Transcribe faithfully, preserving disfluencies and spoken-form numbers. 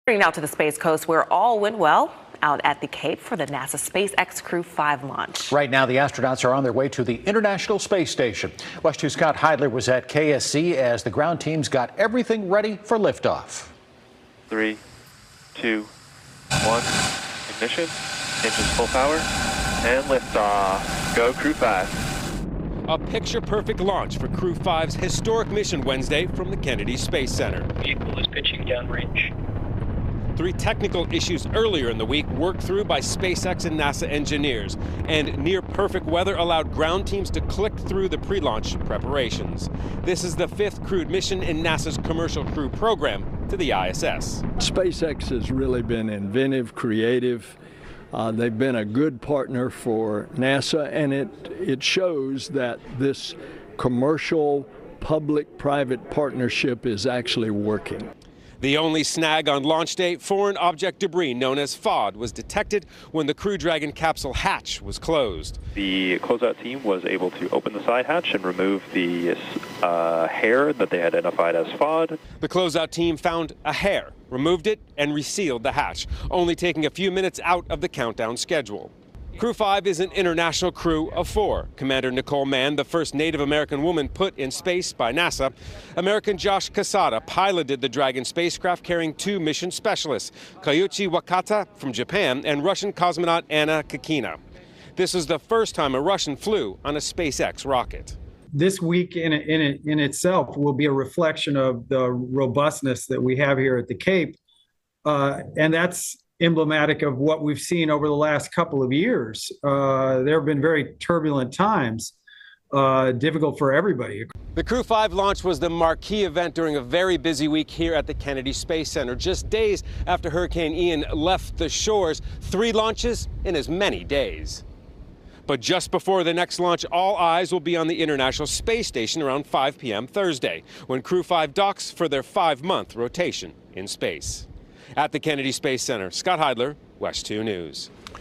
Turning now to the Space Coast, where all went well out at the Cape for the NASA SpaceX Crew five launch. Right now, the astronauts are on their way to the International Space Station. West two's Scott Heidler was at K S C as the ground teams got everything ready for liftoff. Three, two, one, ignition, engines full power, and liftoff. Go Crew five. A picture-perfect launch for Crew five's historic mission Wednesday from the Kennedy Space Center. Vehicle is pitching downrange. Three technical issues earlier in the week worked through by SpaceX and NASA engineers, and near-perfect weather allowed ground teams to click through the pre-launch preparations. This is the fifth crewed mission in NASA's Commercial Crew program to the I S S. SpaceX has really been inventive, creative. Uh, they've been a good partner for NASA, and it, it shows that this commercial public-private partnership is actually working. The only snag on launch day, foreign object debris known as F O D, was detected when the Crew Dragon capsule hatch was closed. The closeout team was able to open the side hatch and remove the uh, hair that they identified as F O D. The closeout team found a hair, removed it, and resealed the hatch, only taking a few minutes out of the countdown schedule. Crew five is an international crew of four. Commander Nicole Mann, the first Native American woman put in space by NASA. American Josh Casada piloted the Dragon spacecraft carrying two mission specialists, Koichi Wakata from Japan and Russian cosmonaut Anna Kikina. This is the first time a Russian flew on a SpaceX rocket. This week in, in, in itself will be a reflection of the robustness that we have here at the Cape. Uh, and that's emblematic of what we've seen over the last couple of years. Uh, there have been very turbulent times, uh, difficult for everybody. The Crew five launch was the marquee event during a very busy week here at the Kennedy Space Center. Just days after Hurricane Ian left the shores, three launches in as many days. But just before the next launch, all eyes will be on the International Space Station around five p m Thursday, when Crew five docks for their five-month rotation in space. At the Kennedy Space Center, Scott Heidler, West two News.